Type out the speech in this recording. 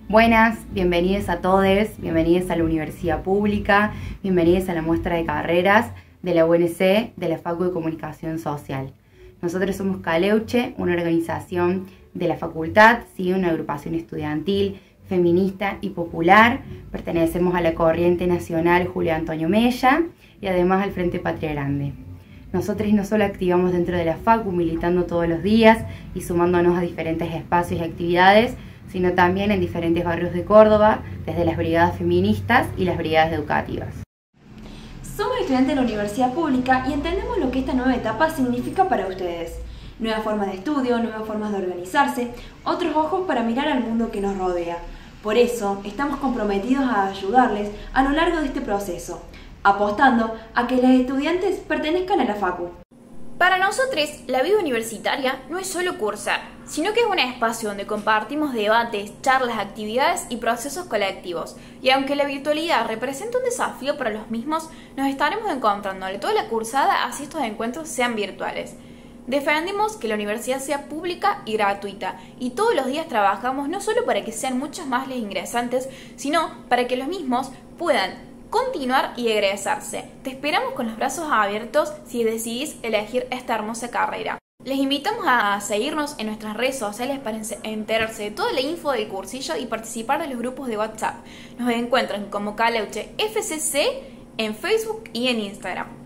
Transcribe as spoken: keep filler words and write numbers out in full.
Buenas, bienvenidos a todos, bienvenidos a la Universidad Pública, bienvenidos a la muestra de carreras de la U N C de la Facu de Comunicación Social. Nosotros somos Caleuche, una organización de la facultad, ¿sí? Una agrupación estudiantil, feminista y popular. Pertenecemos a la corriente nacional Julio Antonio Mella y además al Frente Patria Grande. Nosotros no solo activamos dentro de la Facu, militando todos los días y sumándonos a diferentes espacios y actividades, sino también en diferentes barrios de Córdoba, desde las brigadas feministas y las brigadas educativas. Somos estudiantes de la Universidad Pública y entendemos lo que esta nueva etapa significa para ustedes. Nuevas formas de estudio, nuevas formas de organizarse, otros ojos para mirar al mundo que nos rodea. Por eso, estamos comprometidos a ayudarles a lo largo de este proceso, apostando a que los estudiantes pertenezcan a la Facu. Para nosotros, la vida universitaria no es solo cursar, sino que es un espacio donde compartimos debates, charlas, actividades y procesos colectivos. Y aunque la virtualidad representa un desafío para los mismos, nos estaremos encontrando de toda la cursada así estos encuentros sean virtuales. Defendemos que la universidad sea pública y gratuita, y todos los días trabajamos no solo para que sean muchos más los ingresantes, sino para que los mismos puedan continuar y egresarse. Te esperamos con los brazos abiertos si decidís elegir esta hermosa carrera. Les invitamos a seguirnos en nuestras redes sociales para enterarse de toda la info del cursillo y participar de los grupos de WhatsApp. Nos encuentran como Caleuche F C C en Facebook y en Instagram.